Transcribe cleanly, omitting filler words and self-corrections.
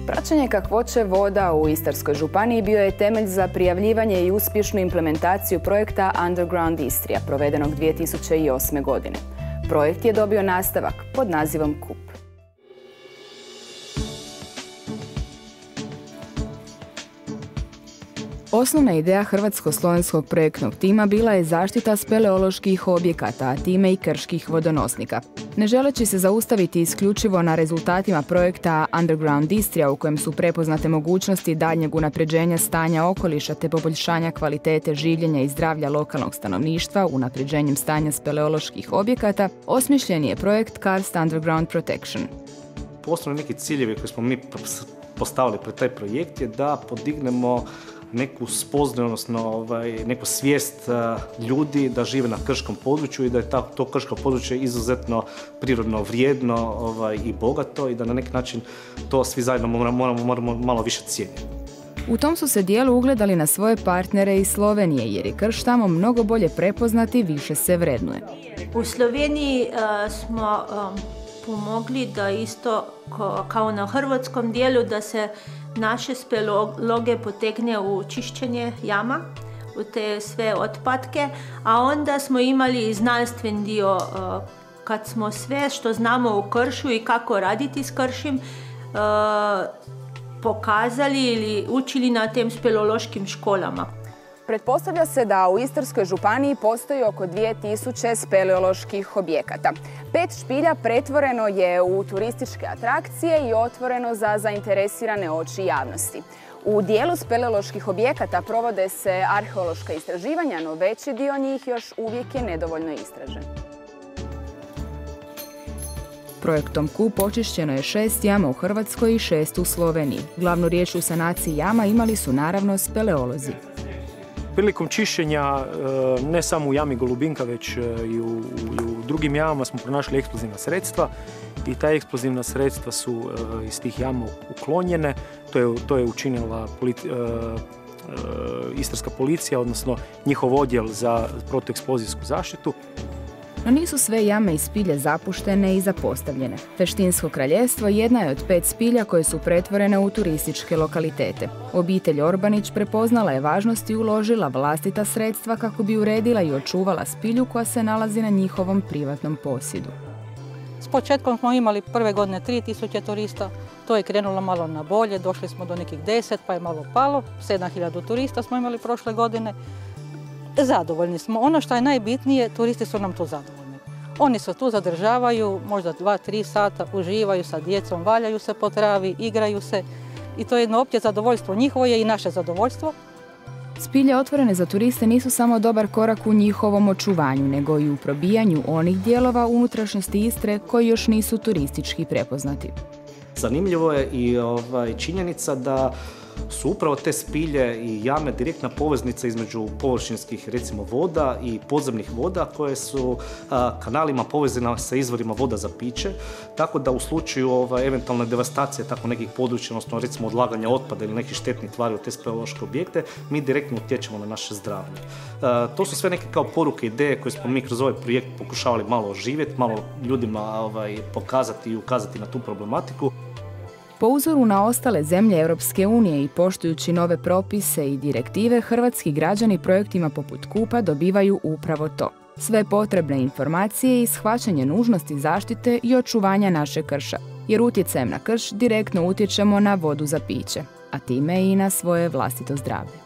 Praćenje kakvoće voda u Istarskoj županiji bio je temelj za prijavljivanje i uspješnu implementaciju projekta Underground Istrija, provedenog 2008. godine. Projekt je dobio nastavak pod nazivom KUP. Osnovna ideja hrvatsko-slovenskog projektnog tima bila je zaštita speleoloških objekata, a time i krških vodonosnika. Ne želeći se zaustaviti isključivo na rezultatima projekta Underground Istrija, u kojem su prepoznate mogućnosti daljnjeg unapređenja stanja okoliša te poboljšanja kvalitete življenja i zdravlja lokalnog stanovništva unapređenjem stanja speleoloških objekata, osmišljen je projekt Karst Underground Protection. Osnovni neki ciljevi koje smo mi postavili pred taj projekt je da podignemo neku spoznaju, odnosno neku svijest ljudi da žive na krškom području i da je to krško područje izuzetno prirodno vrijedno i bogato i da na neki način to svi zajedno moramo malo više cijeniti. U tom su se dijelu ugledali na svoje partnere iz Slovenije, jer je krš tamo mnogo bolje prepoznat i više se vrednuje. U Sloveniji smo pomogli da isto kao na hrvatskom dijelu da se naše speleologe potegne u čišćenje jama, u te sve otpadke, a onda smo imali i znanstven dio kad smo sve što znamo u kršu i kako raditi s kršim pokazali ili učili na tem speleološkim školama. Pretpostavlja se da u Istarskoj županiji postoji oko 2000 speleoloških objekata. 5 špilja pretvoreno je u turističke atrakcije i otvoreno za zainteresirane oči javnosti. U dijelu speleoloških objekata provode se arheološka istraživanja, no veći dio njih još uvijek je nedovoljno istražen. Projektom KUP očišćeno je 6 jama u Hrvatskoj i 6 u Sloveniji. Glavnu riječ u sanaciji jama imali su naravno speleolozi. Prilikom čišćenja ne samo u jami Golubinka, već i u drugim jamama smo pronašli eksplozivna sredstva i ta eksplozivna sredstva su iz tih jama uklonjene. To je učinila Istarska policija, odnosno njihov odjel za protueksplozijsku zaštitu. No nisu sve jame i spilje zapuštene i zapostavljene. Feštinsko kraljevstvo jedna je od 5 spilja koje su pretvorene u turističke lokalitete. Obitelj Orbanić prepoznala je važnost i uložila vlastita sredstva kako bi uredila i očuvala spilju koja se nalazi na njihovom privatnom posjedu. S početkom smo imali prve godine 3000 turista, to je krenulo malo na bolje, došli smo do nekih 10 pa je malo palo, 7000 turista smo imali prošle godine. Zadovoljni smo. Ono što je najbitnije, turisti su nam tu zadovoljni. Oni se tu zadržavaju, možda 2-3 sata, uživaju sa djecom, valjaju se po travi, igraju se i to je jedno opće zadovoljstvo. Njihovo je i naše zadovoljstvo. Spilje otvorene za turiste nisu samo dobar korak u njihovom očuvanju, nego i u probijanju onih dijelova unutrašnjosti Istre koji još nisu turistički prepoznati. Zanimljivo je i činjenica da su upravo te spilje i jame direktna poveznica između površinskih recimo voda i podzemnih voda koje su kanalima povezane sa izvorima voda za piće, tako da u slučaju eventualne devastacije tako nekih područja, odnosno recimo odlaganja otpada ili nekih štetnih tvari u te speleološke objekte, mi direktno utječemo na naše zdravlje. To su sve neke kao poruke, ideje koje smo mi kroz ovaj projekt pokušavali malo oživjeti, malo ljudima pokazati i ukazati na tu problematiku. Po uzoru na ostale zemlje Europske unije i poštujući nove propise i direktive, hrvatski građani projektima poput KUP-a dobivaju upravo to. Sve potrebne informacije i shvaćanje nužnosti zaštite i očuvanja našeg krša, jer utjecajem na krš direktno utječemo na vodu za piće, a time i na svoje vlastito zdravlje.